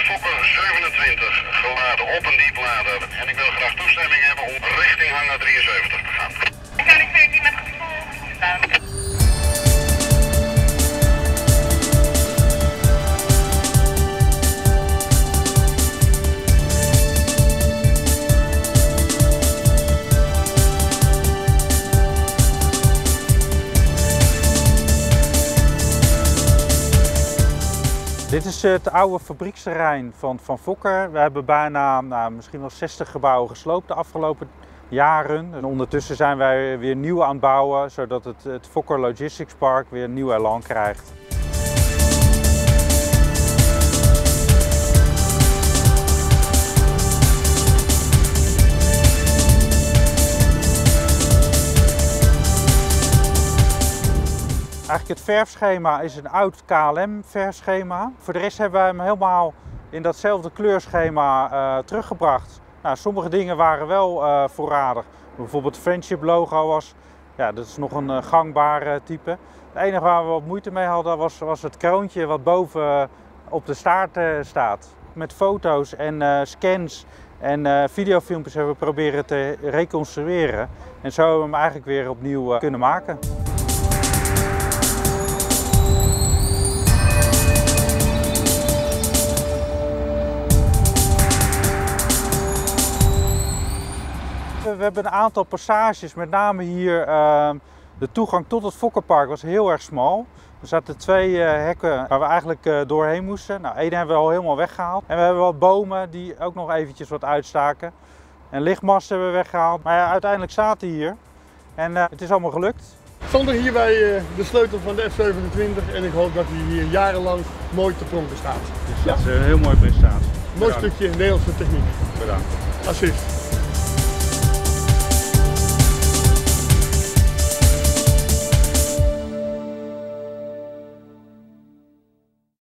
Fokker 27 geladen op een dieplader. En ik wil graag toestemming hebben om richting hangar 73 te gaan. Kan ik 14 met gevolg staan? Dit is het oude fabrieksterrein van Fokker. We hebben bijna misschien wel 60 gebouwen gesloopt de afgelopen jaren. En ondertussen zijn wij weer nieuw aan het bouwen, zodat het Fokker Logistics Park weer een nieuw elan krijgt. Eigenlijk het verfschema is een oud KLM verfschema. Voor de rest hebben we hem helemaal in datzelfde kleurschema teruggebracht. Nou, sommige dingen waren wel voorradig. Bijvoorbeeld het Friendship logo dat is nog een gangbaar type. Het enige waar we wat moeite mee hadden was het kroontje wat boven op de staart staat. Met foto's en scans en videofilmpjes hebben we proberen te reconstrueren. En zo hebben we hem eigenlijk weer opnieuw kunnen maken. We hebben een aantal passages, met name hier de toegang tot het Fokkerpark was heel erg smal. Er zaten 2 hekken waar we eigenlijk doorheen moesten. Nou, één hebben we al helemaal weggehaald. En we hebben wat bomen die ook nog eventjes wat uitstaken. En lichtmasten hebben we weggehaald. Maar ja, uiteindelijk zaten hier. En het is allemaal gelukt. Zonder hierbij de sleutel van de F27 en ik hoop dat hij hier jarenlang mooi te pronken staat. Dus dat is een heel mooie prestatie. Mooi stukje Nederlandse techniek. Bedankt. Assist.